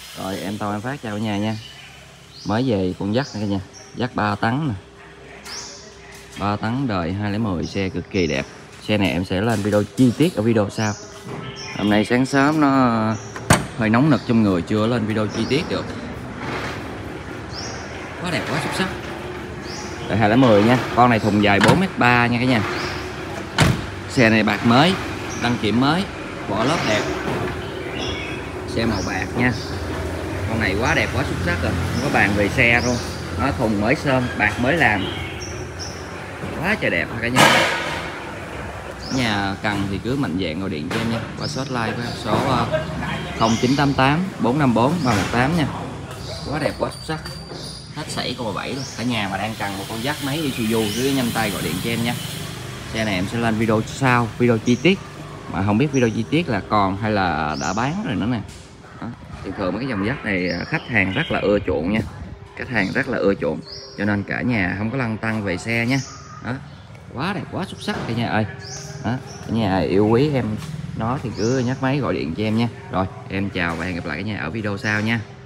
Rồi em Tông em Phát chào cả nhà nha. Mới về con dắt nè cả nhà, dắt 3 tấn nè, 3 tấn đời 210, xe cực kỳ đẹp. Xe này em sẽ lên video chi tiết ở video sau. Hôm nay sáng sớm nó hơi nóng nực trong người, chưa lên video chi tiết được. Quá đẹp, quá xuất sắc. Đời 210 nha, con này thùng dài 4m3 nha cả nhà. Xe này bạc mới, đăng kiểm mới, vỏ lốp đẹp. Xe màu bạc nha. Con này quá đẹp, quá xuất sắc rồi, không có bàn về xe luôn. Nó thùng mới sơn, bạc mới làm, quá trời đẹp cả nhà. Nhà cần thì cứ mạnh dạn gọi điện cho em nha, qua số hotline của số 0988 454 318 nha. Quá đẹp, quá xuất sắc, hết sảy con 17 luôn. Cả nhà mà đang cần một con dắt máy Isuzu cứ nhanh tay gọi điện cho em nha. Xe này em sẽ lên video sau, video chi tiết, mà không biết video chi tiết là còn hay là đã bán rồi nữa nè. Thường thường mấy cái dòng dắt này khách hàng rất là ưa chuộng nha, khách hàng rất là ưa chuộng, cho nên cả nhà không có lăn tăn về xe nha. Đó, quá đẹp, quá xuất sắc cả nhà ơi. Đó, cả nhà yêu quý em nó thì cứ nhắc máy gọi điện cho em nha. Rồi em chào và hẹn gặp lại cả nhà ở video sau nha.